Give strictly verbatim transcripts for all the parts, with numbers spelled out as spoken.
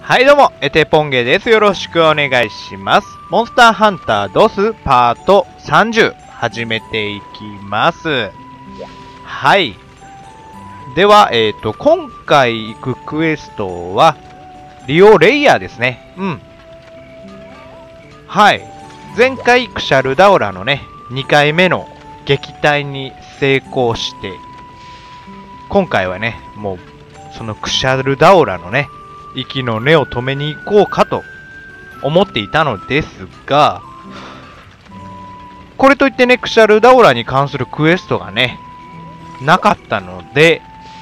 はいどうも、エテポンゲです。よろしくお願いします。モンスターハンタードスパートさんじゅう始めていきます。はい。では、えっと、今回行くクエストは、リオレイヤーですね。うん。はい。前回クシャルダオラのね、にかいめの撃退に成功して、今回はね、もう、そのクシャルダオラのね、息の根を止めに行こうかと思っていたのですが、これといってね、クシャルダオラに関するクエストがね、なかったので、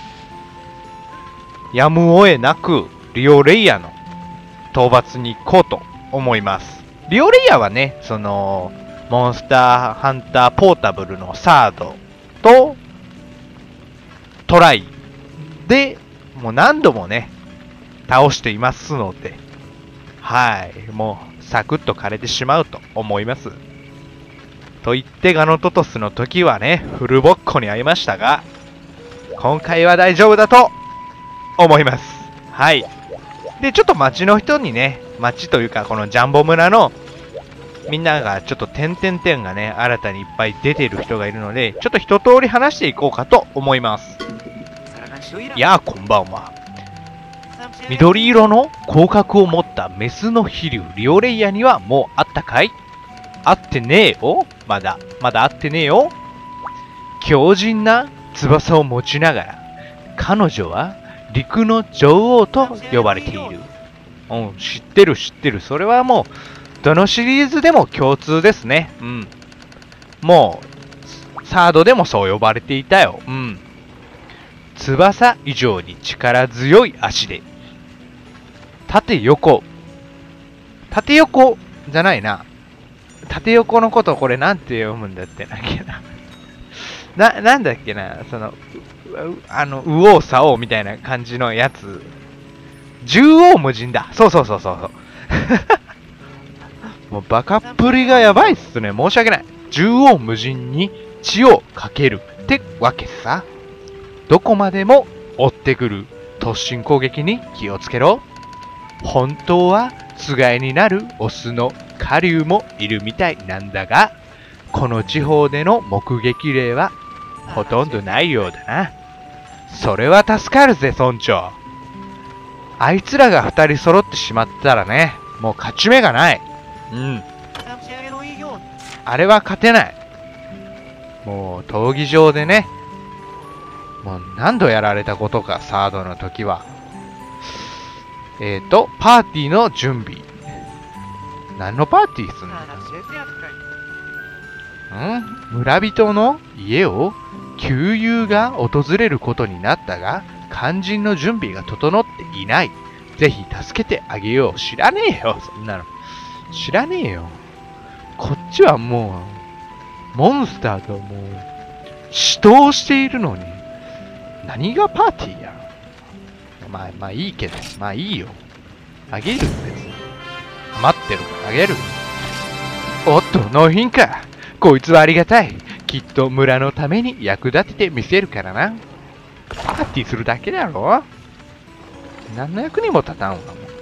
やむを得なくリオレイヤーの討伐に行こうと思います。リオレイヤーはね、その、モンスターハンターポータブルのサードとトライで、もう何度もね、倒していますので、はい、もうサクッと枯れてしまうと思います。と言ってガノトトスの時はね、フルボッコに遭いましたが、今回は大丈夫だと思います。はい。で、ちょっと町の人にね、町というかこのジャンボ村のみんながちょっと点々点がね、新たにいっぱい出ている人がいるので、ちょっと一通り話していこうかと思います。いやー、こんばんは。緑色の広角を持ったメスの飛竜リオレイヤにはもうあったかい？会ってねえよ。まだ、まだ会ってねえよ。強靭な翼を持ちながら、彼女は陸の女王と呼ばれている。うん、知ってる知ってる。それはもう、どのシリーズでも共通ですね。うん。もう、サードでもそう呼ばれていたよ。うん。翼以上に力強い足で、縦横。縦横じゃないな。縦横のことこれなんて読むんだってなっけな。な、なんだっけな。その、あの、右往左往みたいな感じのやつ。縦横無尽だ。そうそうそうそう。もうバカっぷりがやばいっすね。申し訳ない。縦横無尽に血をかけるってわけさ。どこまでも追ってくる突進攻撃に気をつけろ。本当はつがいになるオスの狩竜もいるみたいなんだが、この地方での目撃例はほとんどないようだな。それは助かるぜ、村長。あいつらが二人揃ってしまったらね、もう勝ち目がない。うん。あれは勝てない。もう闘技場でね、もう何度やられたことか、サードの時は。えっと、パーティーの準備。何のパーティーすんの？ん？村人の家を旧友が訪れることになったが、肝心の準備が整っていない。ぜひ助けてあげよう。知らねえよ、そんなの。知らねえよ。こっちはもう、モンスターともう、死闘しているのに、何がパーティーや。まあ、まあいいけど、まあいいよ。あげる別に。待ってるからあげる。おっと、納品か。こいつはありがたい。きっと村のために役立ててみせるからな。パーティーするだけだろ。何の役にも立たんわ。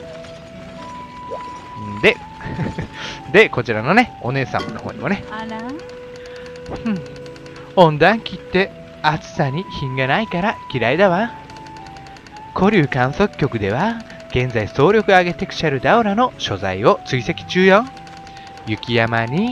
で、で、こちらのね、お姉様の方にもね。うん。温暖期って暑さに品がないから嫌いだわ。古流観測局では、現在総力挙げてクシャルダオラの所在を追跡中よ。雪山に、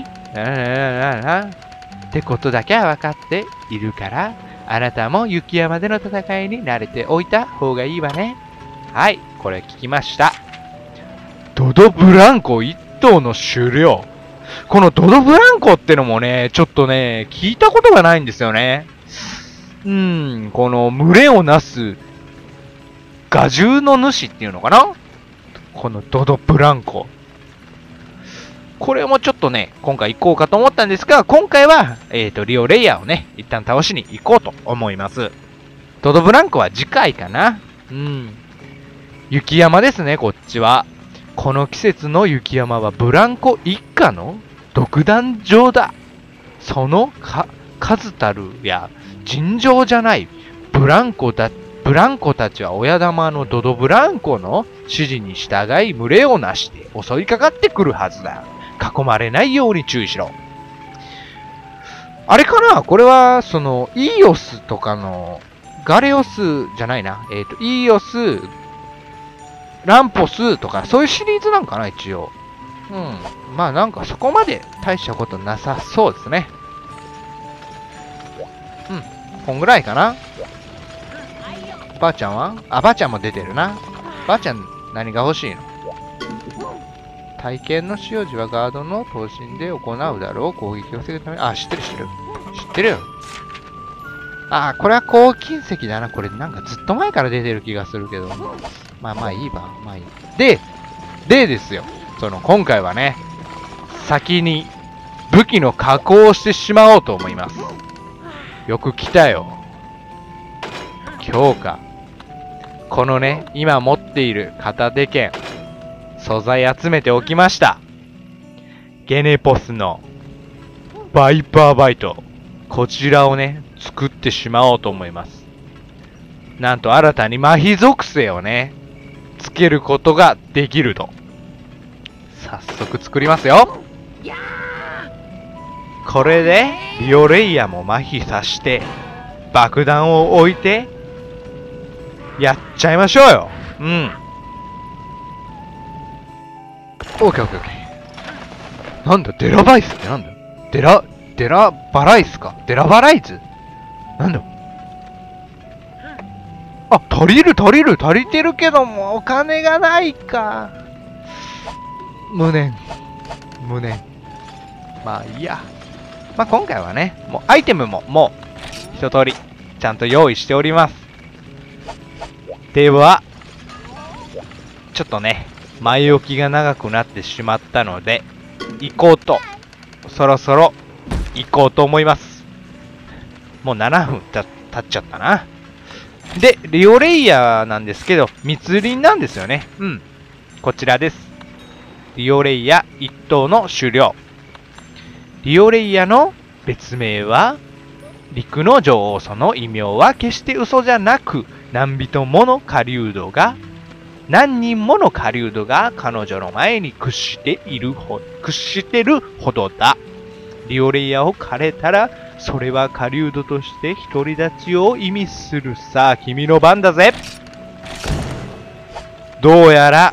ってことだけは分かっているから、あなたも雪山での戦いに慣れておいた方がいいわね。はい、これ聞きました。ドドブランコ一頭の狩猟。このドドブランコってのもね、ちょっとね、聞いたことがないんですよね。うーん、この群れをなす、ガジュウの主っていうのかな？このドドブランコ。これもちょっとね、今回行こうかと思ったんですが、今回は、えっと、リオレイヤーをね、一旦倒しに行こうと思います。ドドブランコは次回かな。うん。雪山ですね、こっちは。この季節の雪山はブランコ一家の独壇場だ。そのか数たるや尋常じゃないブランコだっブランコたちは親玉のドドブランコの指示に従い群れをなして襲いかかってくるはずだ。囲まれないように注意しろ。あれかな、これは、その、イーオスとかの、ガレオスじゃないな。えっと、イーオス、ランポスとか、そういうシリーズなんかな、一応。うん。まあなんかそこまで大したことなさそうですね。うん。こんぐらいかな。ばあちゃんはあ、ばあちゃんも出てるな。ばあちゃん何が欲しいの？体験の使用時はガードの投進で行うだろう。攻撃を防ぐため。あ、知ってる知ってる。知ってるよ。あ、これは黄金石だな。これなんかずっと前から出てる気がするけど。まあまあいいわ。まあいい。で、でですよ。その今回はね、先に武器の加工をしてしまおうと思います。よく来たよ。強化。このね、今持っている片手剣。素材集めておきました。ゲネポスのバイパーバイト。こちらをね、作ってしまおうと思います。なんと新たに麻痺属性をね、つけることができると。早速作りますよ。これでリオレイヤも麻痺させて爆弾を置いてやっちゃいましょうよ。うん。オッケーオッケーオッケー。なんだデラバイスってなんだデラ、デラバライスかデラバライズなんだあ、足りる足りる足りてるけどもお金がないか。無念。無念。まあいいや。まあ今回はね、もうアイテムももう一通りちゃんと用意しております。では、ちょっとね、前置きが長くなってしまったので、行こうと、そろそろ行こうと思います。もうななふんた経っちゃったな。で、リオレイヤーなんですけど、密林なんですよね。うん。こちらです。リオレイヤ一頭の狩猟。リオレイヤの別名は、陸の女王。その異名は決して嘘じゃなく、何人もの狩人が、何人もの狩人が彼女の前に屈しているほ、屈してるほどだ。リオレイヤを狩れたら、それは狩人として独り立ちを意味する。さあ、君の番だぜ。どうやら、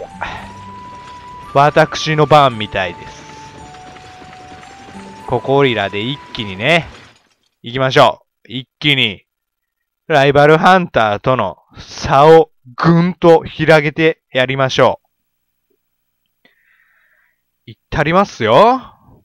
私の番みたいです。ここいらで一気にね、行きましょう。一気に、ライバルハンターとの差をぐんと広げてやりましょう。いったりますよ。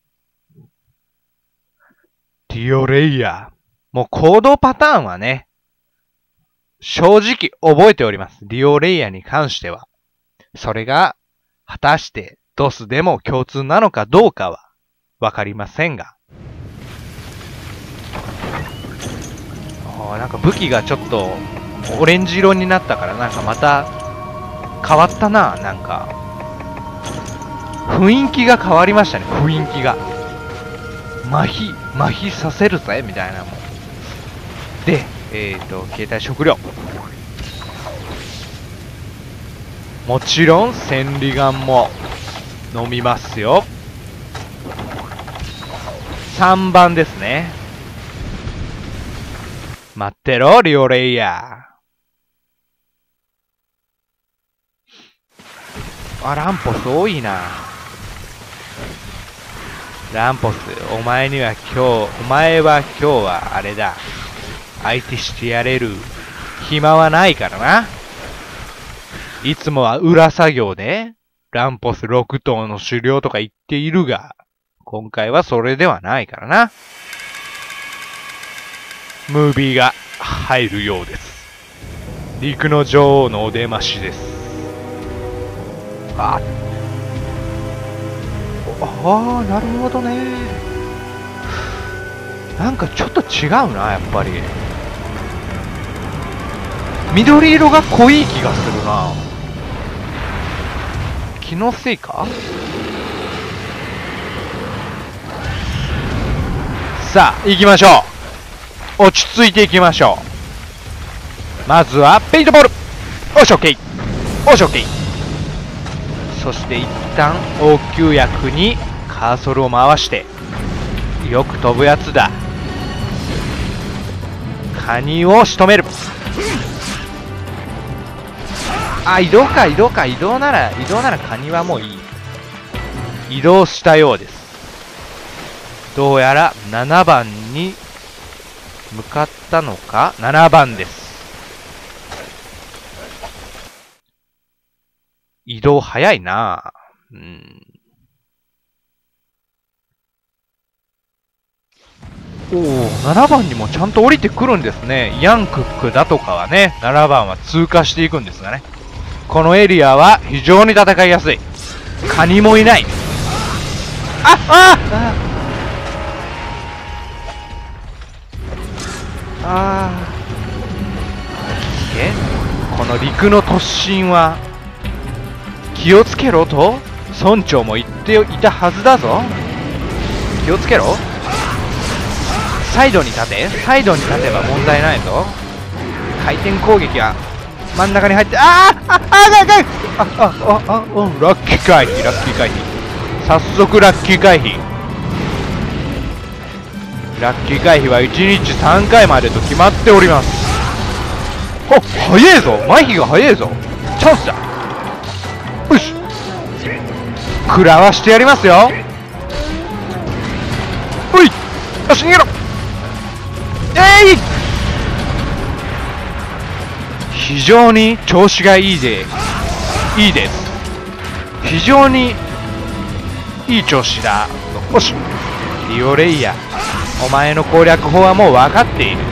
リオレイヤー。もう行動パターンはね、正直覚えております。リオレイヤーに関しては。それが、果たしてドスでも共通なのかどうかはわかりませんが。なんか武器がちょっとオレンジ色になったからなんかまた変わったな。なんか雰囲気が変わりましたね。雰囲気が麻痺麻痺させるぜみたいなもんで、えっと携帯食料、もちろん千里眼も飲みますよ。さんばんですね。待ってろ、リオレイヤー。あ、ランポス多いな。ランポス、お前には今日、お前は今日はあれだ。相手してやれる暇はないからな。いつもは裏作業で、ランポスろく頭の狩猟とか言っているが、今回はそれではないからな。ムービーが入るようです。陸の女王のお出ましです。ああ、なるほどね。なんかちょっと違うな、やっぱり。緑色が濃い気がするな。気のせいか。さあ、行きましょう。落ち着いていきましょまずはペイントボール。おし、オッケー。おし、オッケー。そして一旦応急薬にカーソルを回して、よく飛ぶやつだ。カニを仕留める。あ、移動か、移動か、移動なら、移動ならカニはもういい。移動したようです。どうやらななばんに向かったのか？ なな 番です。移動早いなぁ。うん。おお、ななばんにもちゃんと降りてくるんですね。ヤンクックだとかはね、ななばんは通過していくんですがね。このエリアは非常に戦いやすい。カニもいない。あああああ。この陸の突進は気をつけろと村長も言っていたはずだぞ。気をつけろ。サイドに立て。サイドに立てば問題ないぞ。回転攻撃は真ん中に入って、あーああああああああラッキー回避、ラッキー回避。早速ラッキー回避。ラッキー回避はいちにちさんかいまでと決まっております。お、早えぞ。麻痺が早えぞ。チャンスだ。よし、食らわしてやりますよ。おい、よし、逃げろ。えい、非常に調子がいいでいいです。非常にいい調子だ。よし、リオレイヤ、お前の攻略法はもう分かっている。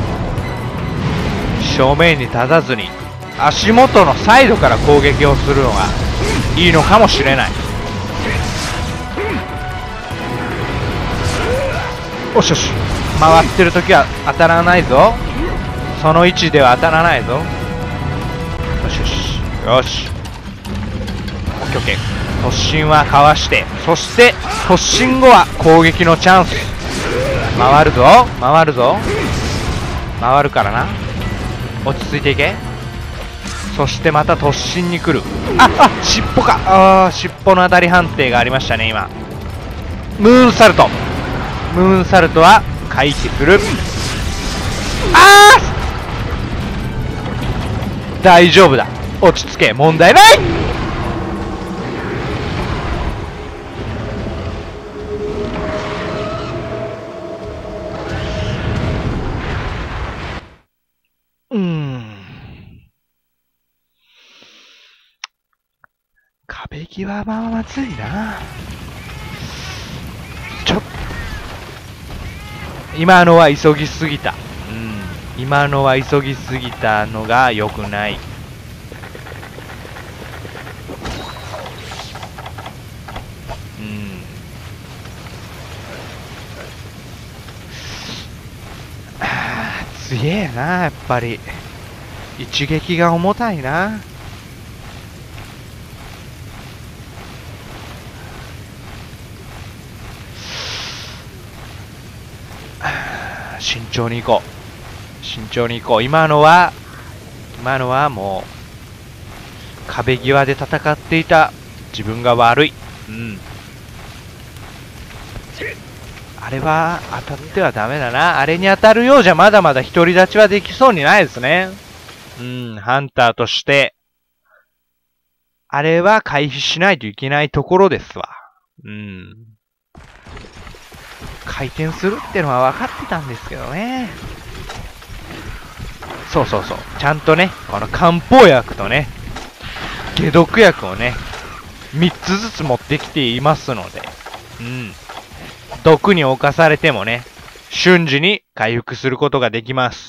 正面に立たずに足元のサイドから攻撃をするのがいいのかもしれない。おしよし、回ってる時は当たらないぞ。その位置では当たらないぞ。よしよしよし、オッケーオッケー。突進はかわして、そして突進後は攻撃のチャンス。回るぞ回るぞ回るからな。落ち着いていけ。そしてまた突進に来る。ああ、尻尾か。ああ、尻尾の当たり判定がありましたね今。ムーンサルト。ムーンサルトは回避する。ああ、大丈夫だ。落ち着け、問題ない。うーん、壁際はまずいな。ちょっ、今のは急ぎすぎた。うん、今のは急ぎすぎたのが良くない。うん、あー、強えなやっぱり。一撃が重たいな。慎重に行こう。慎重に行こう。今のは、今のはもう、壁際で戦っていた自分が悪い。うん。あれは当たってはダメだな。あれに当たるようじゃまだまだ独り立ちはできそうにないですね。うん、ハンターとして、あれは回避しないといけないところですわ。うん。回転するってのは分かってたんですけどね。そうそうそう。ちゃんとね、この漢方薬とね、解毒薬をね、みっつずつ持ってきていますので、うん。毒に侵されてもね、瞬時に回復することができます。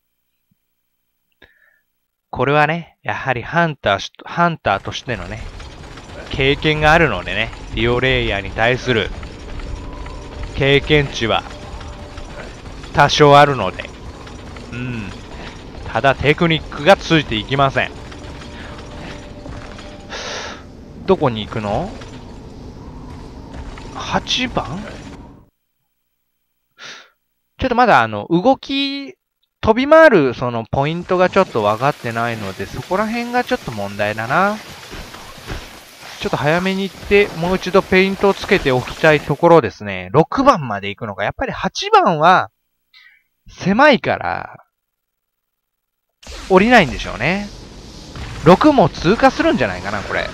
これはね、やはりハンター、ハンターとしてのね、経験があるのでね、リオレイヤーに対する経験値は多少あるので、うん。ただテクニックがついていきません。どこに行くの？ はち 番？ちょっとまだあの、動き飛び回るそのポイントがちょっと分かってないので、そこら辺がちょっと問題だな。ちょっと早めに行って、もう一度ペイントをつけておきたいところですね。ろくばんまで行くのか。やっぱりはちばんは、狭いから、降りないんでしょうね。ろくも通過するんじゃないかな、これ。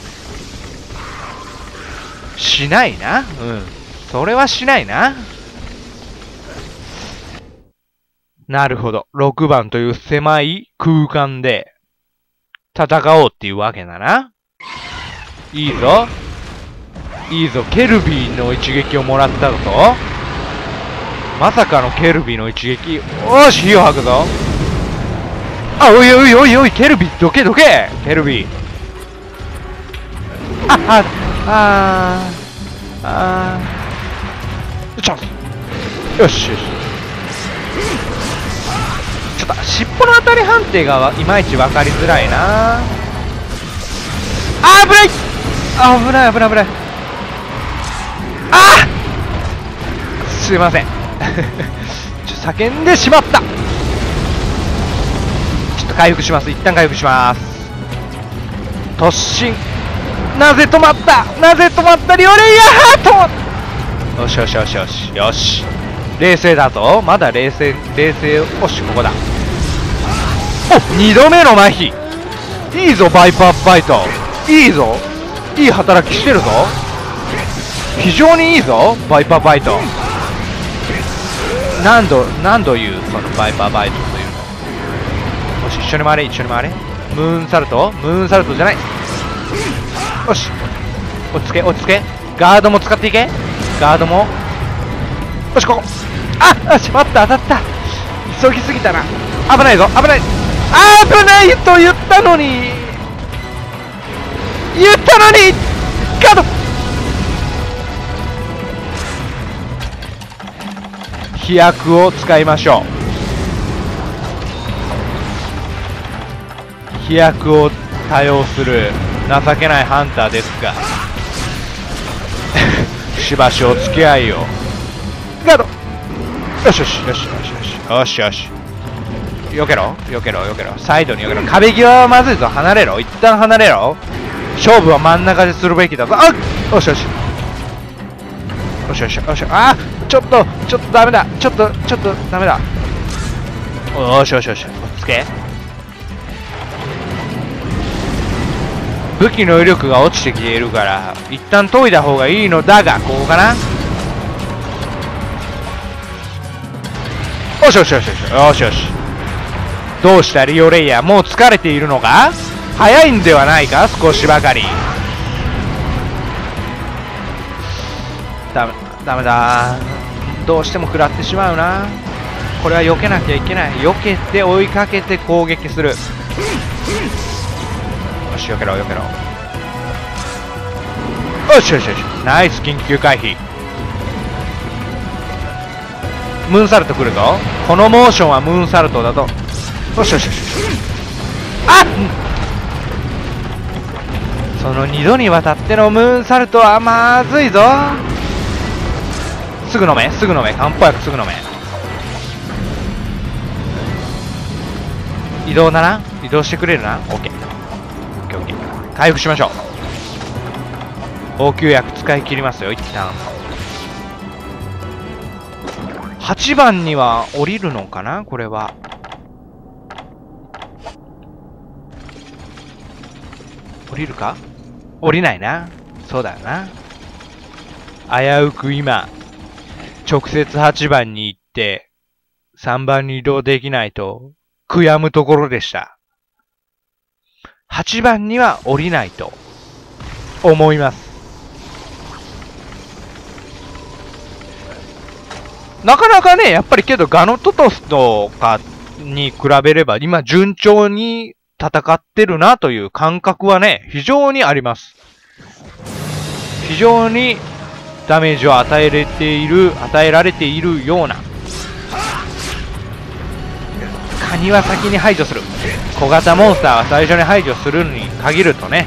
しないな。うん。それはしないな。なるほど。ろくばんという狭い空間で戦おうっていうわけだな。いいぞ。いいぞ。ケルビーの一撃をもらったぞ。まさかのケルビーの一撃。おし、火を吐くぞ。あ、おいおいおいおい、ケルビー、どけどけケルビー。あ、あ、あー、あー。チャンス。よしよし。ちょっと、尻尾の当たり判定がいまいち分かりづらいな。あー、危ないあ、危ない危ない危ない。あーすいません。ちょっと叫んでしまった。ちょっと回復します。一旦回復します。突進。なぜ止まったなぜ止まったリオレイヤーとよしよしよしよしよし。冷静だぞ。まだ冷静、冷静。よし、ここだ。お、二度目の麻痺。いいぞ、バイパーバイト。いいぞ。いい働きしてるぞ。非常にいいぞ、バイパーバイト。何度、何度言う、そのバイパーバイトというの。よし、一緒に回れ、一緒に回れ。ムーンサルトムーンサルトじゃない。よし。落ち着け、落ち着け。ガードも使っていけ。ガードも。よし、ここ。ああ、しまった、当たった。急ぎすぎたな。危ないぞ、危ない。あー、危ないと言ったのに。言ったのにガード。飛躍を使いましょう。飛躍を多用する情けないハンターですがしばしお付き合いを。ガード。よしよしよしよしよしよしよし。避けろ避けろ避けろ。サイドに避けろ。壁際はまずいぞ。離れろ。一旦離れろ。勝負は真ん中でするべきだぞ。あっよしよしよしよしよし。あーちょっとちょっとダメだ。ちょっとちょっとダメだ。よしよしよし。落ち着け。武器の威力が落ちてきているから一旦研いだ方がいいのだが、ここかな。よしよしよしよしよしよし。どうしたリオレイヤー、もう疲れているのか。早いんではないか、少しばかり。ダメダメだ。どうしても食らってしまうな。これは避けなきゃいけない。避けて追いかけて攻撃する。よし、避けろ避けろ。よしよしよし。ナイス緊急回避。ムーンサルト来るぞ。このモーションはムーンサルトだと。よしよしよし。あっ、そのにどにわたってのムーンサルトはまずいぞ。すぐ飲めすぐ飲め。漢方薬すぐ飲め。移動だな。移動してくれるな。 OK。 OK OK。 回復しましょう。応急薬使い切りますよ、一旦。はちばんには降りるのかな、これは。降りるか。降りないな。そうだよな。危うく今直接はちばんに行ってさんばんに移動できないと悔やむところでした。はちばんには降りないと思います。なかなかね、やっぱりけどガノトトスとかに比べれば今順調に戦ってるなという感覚はね、非常にあります。非常にダメージを与えられている、与えられているような。カニは先に排除する。小型モンスターは最初に排除するに限るとね、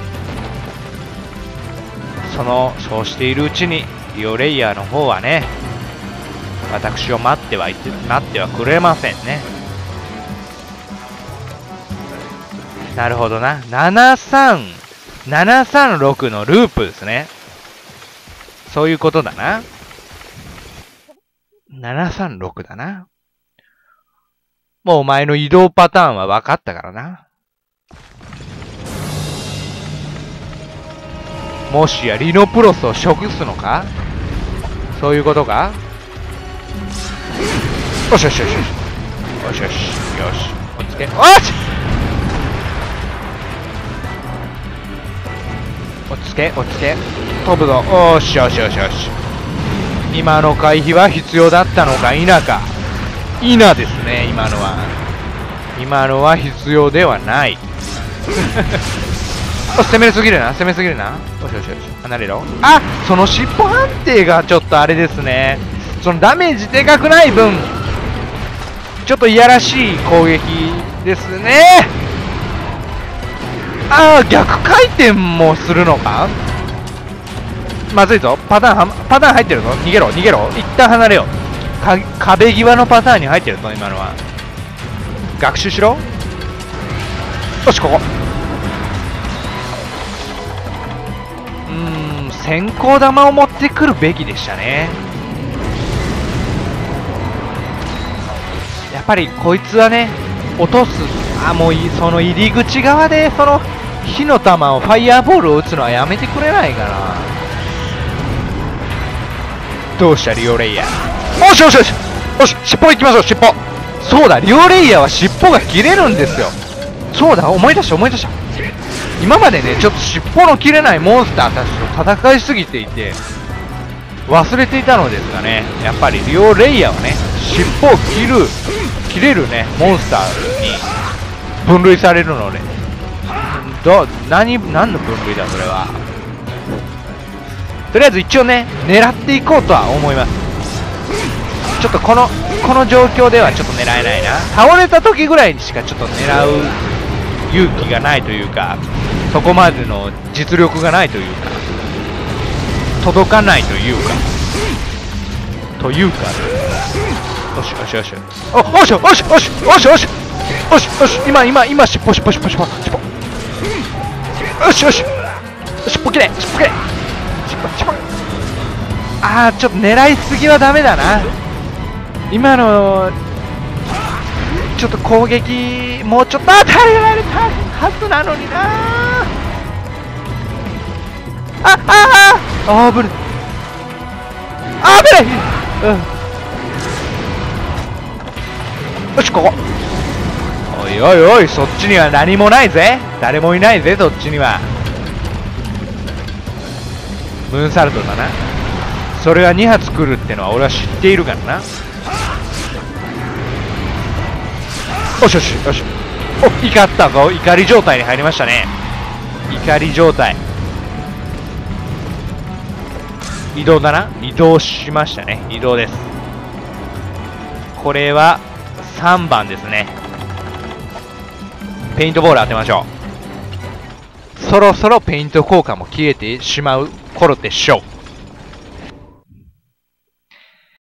その、そうしているうちに、リオレイヤーの方はね、私を待ってはいて、待ってはくれませんね。 なるほどな。ななさん、ななさんろくのループですね。そういうことだな。ななさんろくだな。もうお前の移動パターンは分かったからな。もしやリノプロスを食すのか？そういうことか？よしよしよしよし。よしよし。よし。落ち着け。おし！落ち着け、落ち着け。飛ぶぞ。おーしよしよしよし。今の回避は必要だったのか否か。否ですね、今のは。今のは必要ではない。攻めすぎるな、攻めすぎるな。よしよしよし。離れろ。あ、その尻尾判定がちょっとあれですね。そのダメージでかくない分、ちょっといやらしい攻撃ですね。ああ、逆回転もするのか？まずいぞ。パターンは、パターン入ってるぞ。逃げろ、逃げろ。一旦離れよう。か、壁際のパターンに入ってるぞ、今のは。学習しろ。よし、ここ。うーん、先行玉を持ってくるべきでしたね。やっぱりこいつはね、落とす。あ、もういその入り口側でその火の玉をファイヤーボールを打つのはやめてくれないかな。どうしたリオレイヤー。よしよしよしよし、尻尾いきましょう。尻尾。そうだ、リオレイヤーは尻尾が切れるんですよ。そうだ、思い出した思い出した。今までね、ちょっと尻尾の切れないモンスターたちと戦いすぎていて忘れていたのですがね、やっぱりリオレイヤーはね、尻尾を切る切れるねモンスターに分類されるので、ど何何の分類だそれは。とりあえず一応ね、狙っていこうとは思います。ちょっとこのこの状況ではちょっと狙えないな。倒れた時ぐらいにしかちょっと狙う勇気がないというか、そこまでの実力がないというか、届かないというかというかよしよしよし、およしよしよしよしよしよしよし、今今今尻尾尻尾尻尾尻尾尻尾、よしよし、尻尾切れ尻尾切れ尻尾尻尾。ああ、ちょっと狙いすぎはダメだな。今のちょっと攻撃もうちょっと耐えられたはずなのにな。ああああ、危ない危ない、うん、よし、ここ。おいおいおい、そっちには何もないぜ。誰もいないぜ、そっちには。ムーンサルトだな。それはに発来るってのは俺は知っているからな。よしよしよし、お、怒ったぞ。怒り状態に入りましたね。怒り状態。移動だな。移動しましたね。移動です。これはさんばんですね。ペイントボール当てましょう。そろそろペイント効果も消えてしまう頃でしょう。